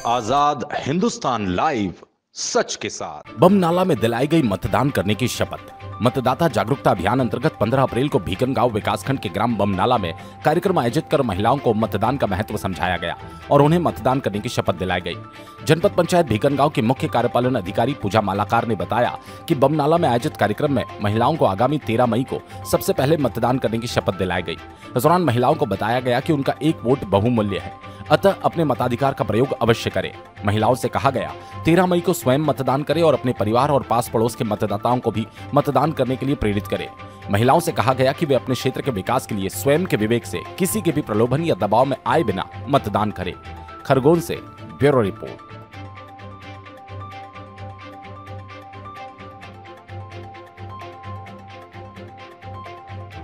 आजाद Hindustan live, सच के साथ। बम नाला में दिलाई गई मतदान करने की शपथ। मतदाता जागरूकता अभियान अंतर्गत 15 अप्रैल को भीकनगांव विकासखंड के ग्राम बम नाला में कार्यक्रम आयोजित कर महिलाओं को मतदान का महत्व समझाया गया और उन्हें मतदान करने की शपथ दिलाई गई। जनपद पंचायत भीकनगांव की मुख्य कार्यपालन अधिकारी पूजा मालाकार ने बताया कि बम नाला में आयोजित कार्यक्रम में महिलाओं को आगामी 13 मई को सबसे पहले मतदान करने की शपथ दिलाई गई। इस दौरान महिलाओं को बताया गया कि उनका एक वोट बहुमूल्य है, अतः अपने मताधिकार का प्रयोग अवश्य करें। महिलाओं से कहा गया 13 मई को स्वयं मतदान करें और अपने परिवार और पास पड़ोस के मतदाताओं को भी मतदान करने के लिए प्रेरित करें। महिलाओं से कहा गया कि वे अपने क्षेत्र के विकास के लिए स्वयं के विवेक से किसी के भी प्रलोभन या दबाव में आए बिना मतदान करें। खरगोन से ब्यूरो रिपोर्ट।